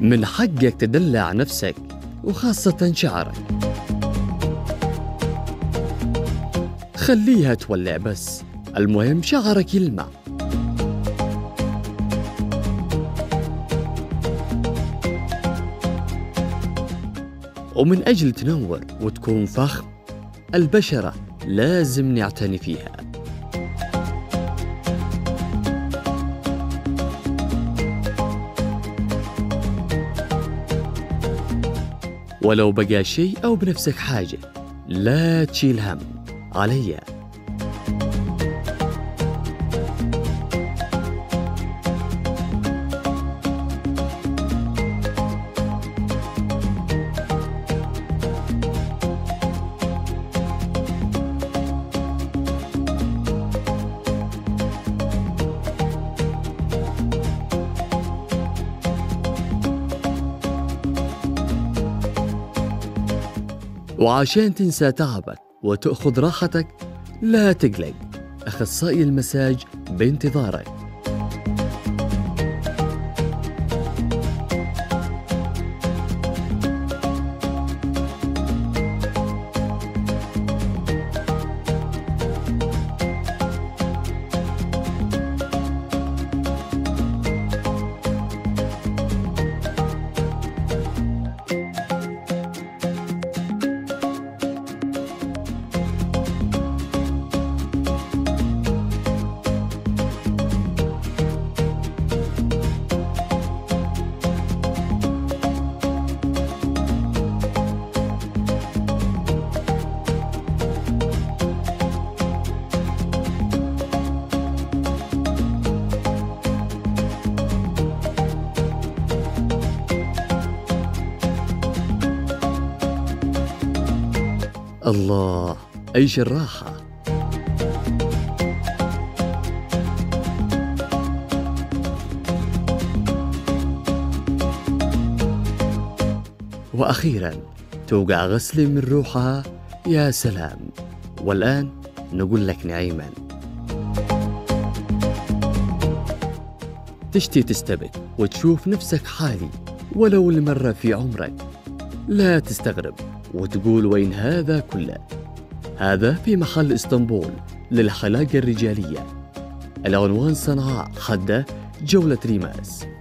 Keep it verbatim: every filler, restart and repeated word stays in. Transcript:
من حقك تدلع نفسك وخاصة شعرك. خليها تولع بس، المهم شعرك يلمع. ومن أجل تنور وتكون فخم، البشرة لازم نعتني فيها. ولو بقى شيء أو بنفسك حاجة لا تشيل هم، عليا. وعشان تنسى تعبك وتأخذ راحتك لا تقلق، أخصائي المساج بانتظارك. الله، عيش الراحة. وأخيرا توقع غسلة من روحها، يا سلام. والآن نقول لك نعيما، تشتي تستبد وتشوف نفسك حالي ولو لمرة في عمرك، لا تستغرب وتقول وين هذا كله. هذا في محل اسطنبول للحلاقة الرجالية، العنوان صنعاء، خدة، جولة ريماس.